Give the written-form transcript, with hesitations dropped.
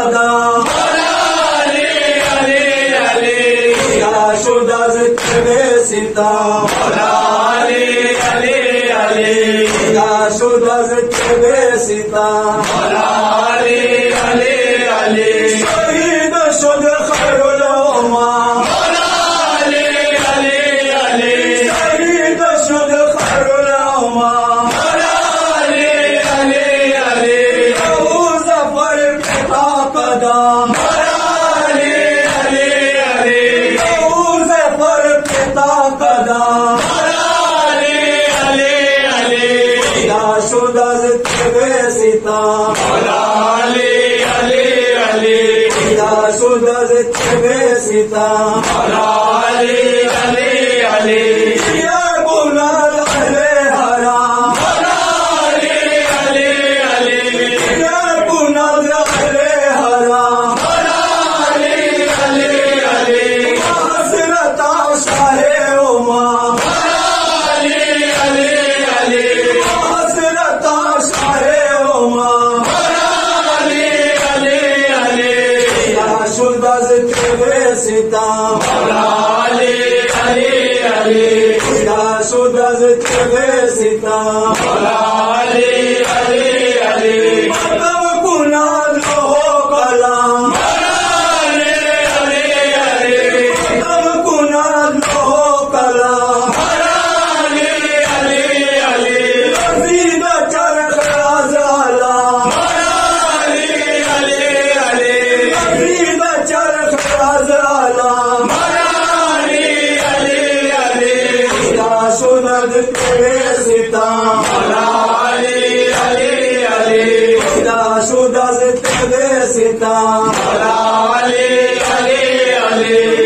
قدم شد از تب ستم شد از تب ستم شهید شد خیر الامم شهید شد خیر الامم او ظفر پتا قدم قدم شد از تب ستم شد از تب ستم یا بلال اهل حرام یا بلال اهل حرام حسرت شاه امام حسرت شاه امام شد از تب ستم شد از تب ستم مطلب کناد لوح قلم مطلب کناد لوح قلم رسید چرخ از علم رسید چرخ از علم شد از تب ستم شد از تب ستم